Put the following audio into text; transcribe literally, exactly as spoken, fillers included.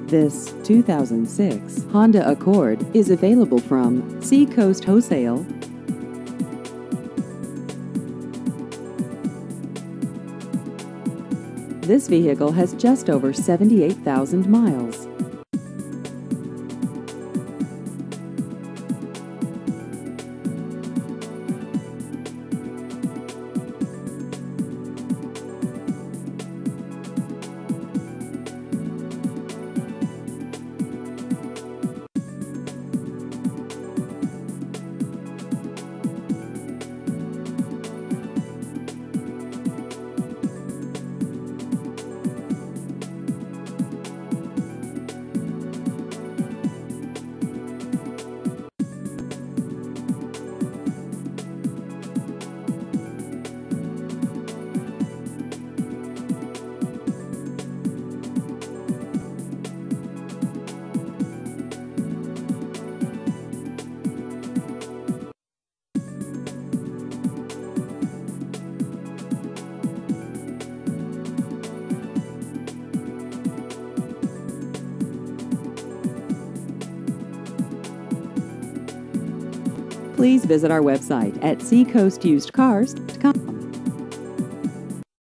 This two thousand six Honda Accord is available from Seacoast Wholesale. This vehicle has just over seventy-eight thousand miles. Please visit our website at seacoast used cars dot com.